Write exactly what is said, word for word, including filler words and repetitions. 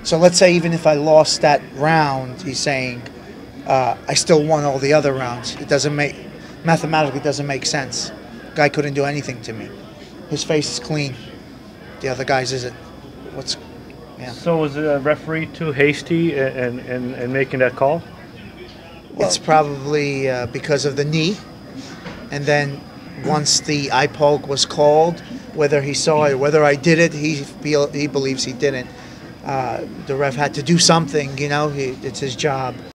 So let's say even if I lost that round, he's saying uh, I still won all the other rounds. It doesn't make, mathematically doesn't make sense. Guy couldn't do anything to me. His face is clean. The other guy's isn't. What's, yeah. So was the referee too hasty in, in, in making that call? It's probably uh, because of the knee. And then once the eye poke was called, whether he saw it, whether I did it, he feel, he believes he didn't. Uh, the ref had to do something, you know, he, it's his job.